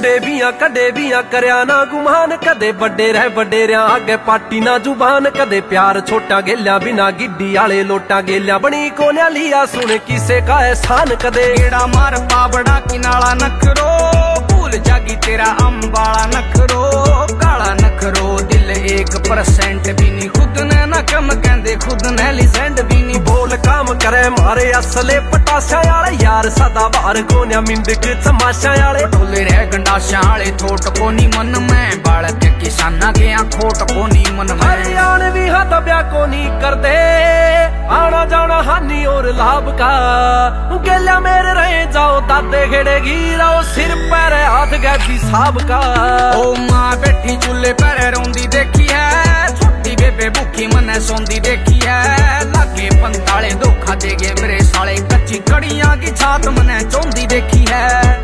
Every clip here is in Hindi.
कदे बिया करया ना गुमान, कदे बड़े रह बडेरिया आगे पाटी ना जुबान, कदे प्यार छोटा गेल्या बिना गिड्डी आले लोटा गेल्या बनी कोन्या लिया सुन किसे का एहसान, कदे गेड़ा मार पाबड़ा किनाला नखरो, भूल जागी तेरा अम्बाला नखरो, काला नखरो दिल 1% भी नहीं, खुद ने ना कम कहंदे खुद ने लिसेंड भी नहीं, बोल काम करे मारे असले पटाशा आले यार सदा बार कोन्या मिंदक तमाशा आले, टोले रह गंडाशा आले थोट कोनी मन में, बालक किसाना गया खोट कोनी मन में, हरियाण भी हाथ ब्या कोनी कर दे आना जाना हानि और लाभ का, गेल्या मेरे रहे जाओ दादे घेड़े गिराओ सिर पैर हाथ गैबी साहब का, ओ माँ बैठी चूल्हे पर रोंदी देखी है, छोटी बेबे भूखी मने सोंदी देखी है, लागे पंताले धोखा देगे मेरे साले, कच्ची कड़ियां की छात मने चौंदी देखी है।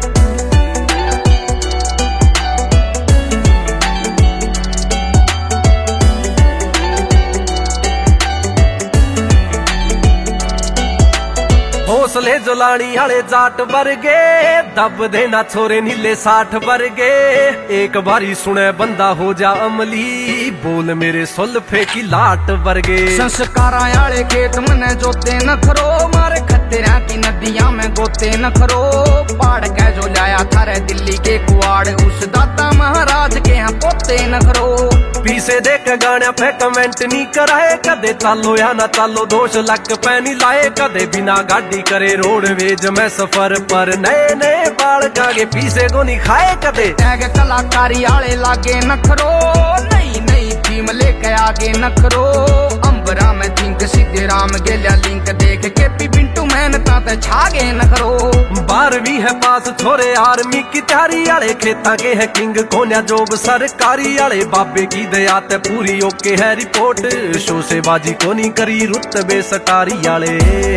हौसले जुलानी आले जाट वर्गे दब देना छोरे नीले 60 वर्गे, एक बारी सुने बंदा हो जा अमली बोल मेरे सुल्फे की लाट वर्गे, संस्कारा आले खेत मने जोते नखरो, मारे खतरा की नदियां में गोते नखरो, पाड़ के जो लाया थारे दिल्ली के कुआड़, उस दाता महाराज के यहाँ पोते नखरो, पीसे देख गाने पे कमेंट नहीं कराए, कदे चालो या ना चालो दोष लक पैनी लाए, कदे बिना गाड़ी करे रोडवेज में सफर पर नए नए बाल गागे पीसे को नहीं खाए, कदे टैग कलाकारी आले लागे नखरो, नई नई थीम लेके आगे नखरो, अंबरा में थिंक सीधे राम गेल्या लिंक देख के पी बिंटू मेहनता ते छागे नखरो, 12वीं है पास छोरे आर्मी की तैयारी आले, खेता के है किंग कोन्या जॉब सरकारी आले, बाबे की दया ते पूरी ओके है रिपोर्ट, शो से बाजी को नहीं करी रुतबे सटारी आले।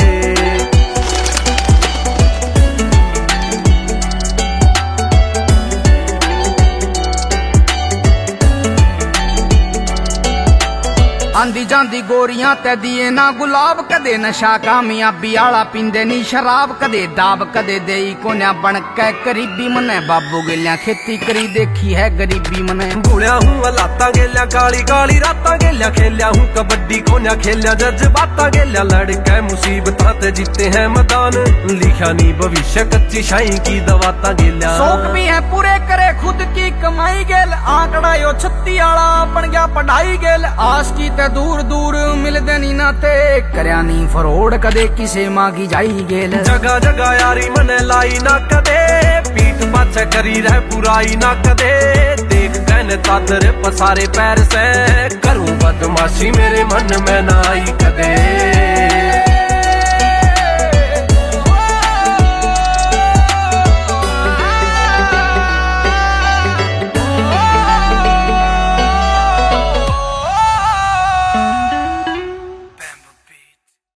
आंदी जांदी गोरियां ते दिए ना गुलाब, कदे नशा कामयाबी आला पींदे नी शराब, कदे दाब कदे देई कोन्या बन के करीबी मने, बाबू गेल्या खेती करी देखी है गरीबी मने, भूलिया हूँ लाता गेल्या काली काली राता गेल्या, खेलिया हूँ कबड्डी कोन्या खेलिया जज्बाता गेल्या, लड़के मुसीबत ते जीते हैं मैदान, लिखा नी भविष्य कच्ची शाही की दवाता गेल्या, शौक भी है पूरे करे खुद की कमाई गेल, आंकड़ा यो 36 आला बन गया पढ़ाई गेल, आस की दूर दूर मिलदे नी नाते, करया नी फरोड़ कदे किसे मांगी जाई गेल, जगह जगह यारी मने लाई ना कदे, पीठ पाछे करी रह बुराई ना कदे, देख कहने तादर पसारे पैर से, करूं बदमाशी मेरे मन में ना आई कदे।